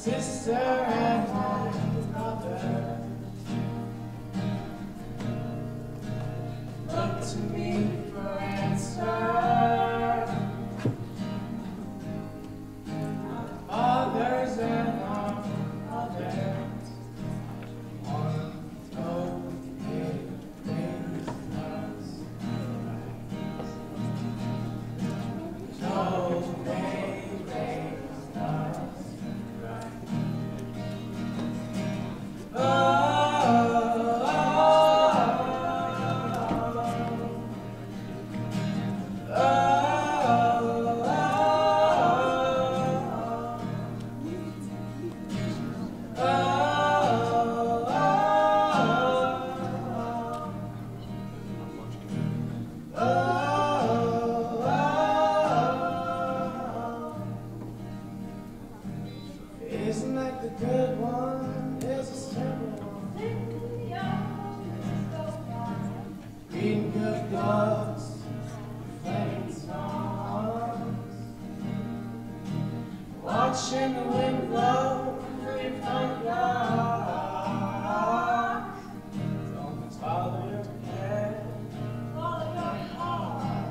sister and my brother look to me for answer. Our fathers and our mothers want to raise us right. No, they raised us right. Isn't that the good one? Is a simple one. Reading good books, playing songs, watching the wind blow through your front yard. Don't follow your head, follow your heart.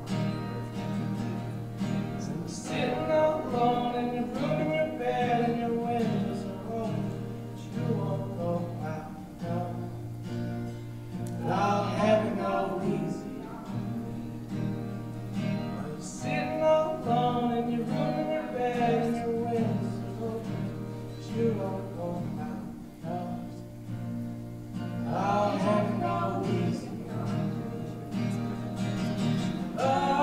So you're sitting alone in your room in your bed and your windows are open, but you won't go out. No. But I'll have it no easy on me. While you're sitting alone in your room in your bed and your windows are open, but you won't go out. No. I'll have it no easy on me.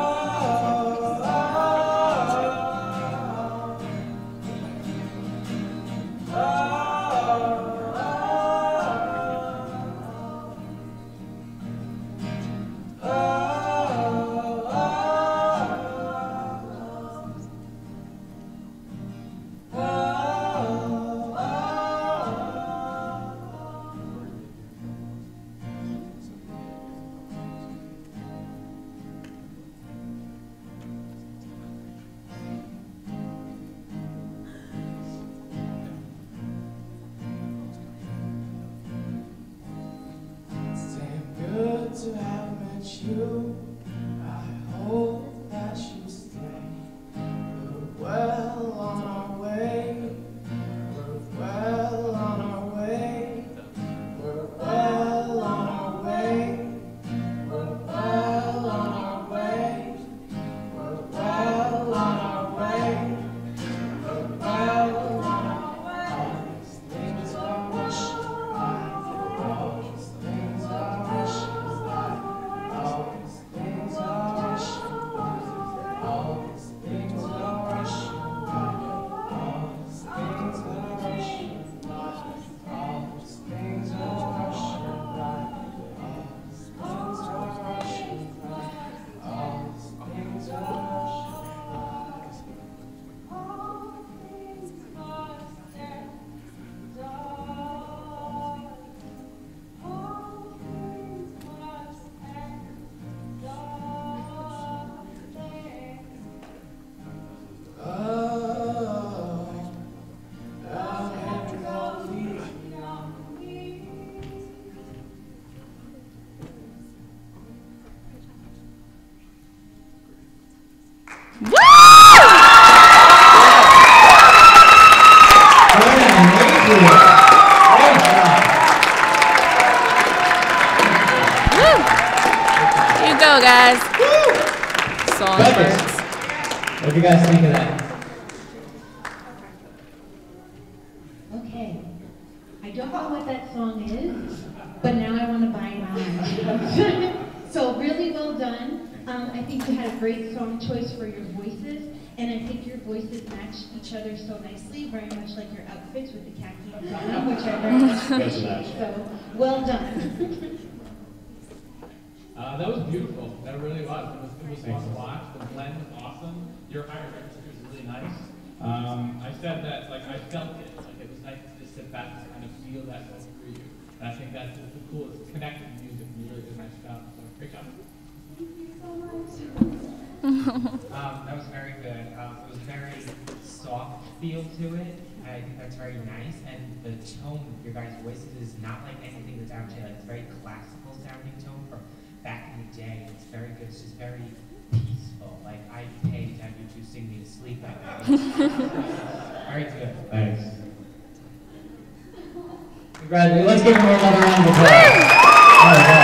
It's damn good to have met you. I hope that you stay. We're well on our way. We're well on our way. We're well on our way. We're well on our way. We're well on our way. We're well on our way. All these things I wish I all these things I wish all these things I wish all these things I wish all these things I wish all these things I wish all these things I wish all these things I wish. Here you go, guys. Songbirds. What do you guys think of that? Okay, I don't know what that song is, but now I want to buy mine. So really well done. I think you had a great song choice for your voices, and I think your voices match each other so nicely, very much like your outfits with the khaki and denim, which I very much appreciate. So well done. That was beautiful. That really was. It was fun to watch. The blend was awesome. Your higher register was really nice. I said that, like, I felt it. Like, it was nice to just sit back and kind of feel that go through you. And I think that's the coolest. It's connected music. And you really did a nice job. So, great job. That was very good. It was very soft feel to it, I think that's very nice, and the tone of your guys' voices is not like anything that's out there. Like, it's very classical sounding tone from back in the day. It's very good. It's just very peaceful. Like, I'd pay to have you two sing me to sleep at night. Very good. Thanks. Congratulations. Let's give him another round of applause.